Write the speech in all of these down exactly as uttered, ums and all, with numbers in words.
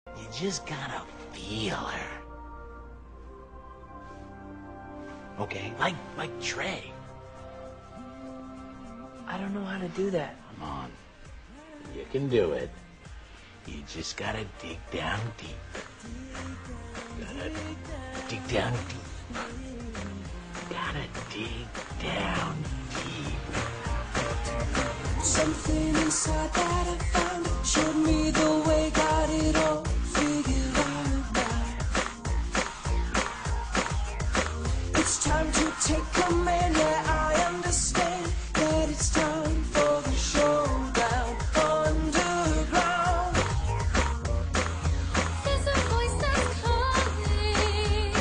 You just gotta feel her. Okay, like like Trey. I don't know how to do that. Come on. You can do it. You just gotta dig down deep. Gotta dig down deep. Gotta dig down deep. Something inside that I found showed me the way, got it all figured out. It's time to take command, yeah, I understand that it's time for the showdown underground. There's a voice that's calling,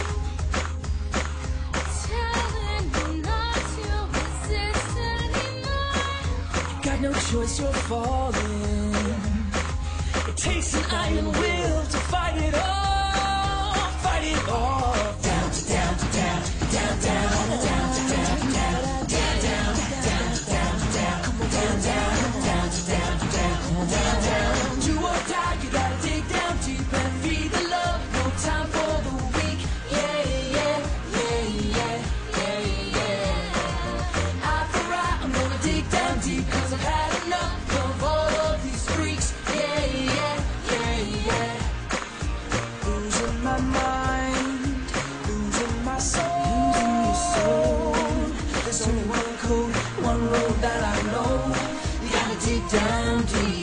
telling me not to resist anymore. Got no choice, you're falling. It takes an iron will to fight it all, fight it all. Down to down to down, down down down to down to down, down down down to down to down, come on down down down to down to down, down down. Do or die, you gotta dig down deep and feed the love. No time for the weak. Yeah yeah yeah yeah yeah yeah. Eye for eye, I'm gonna dig down deep 'cause I've had enough of all of these freaks. Yeah yeah yeah yeah. Losing my mind, losing my soul, losing your soul. There's only one code, one road that I know. You gotta dig down deep.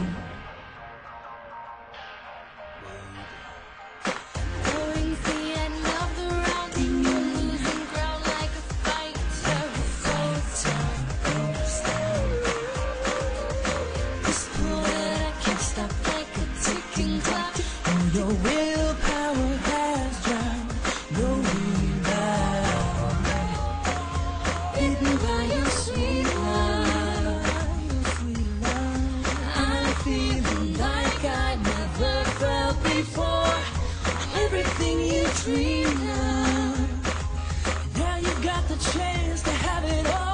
Knowing's the end of the round, and you're losing ground like a fighter who goes down. This bullet I can't stop like a ticking clock. Oh, your willpower has drowned your rebound. Hidden by your sweet love, I'm feeling like I never felt before. Everything you dreamed of, now you got the chance to have it all.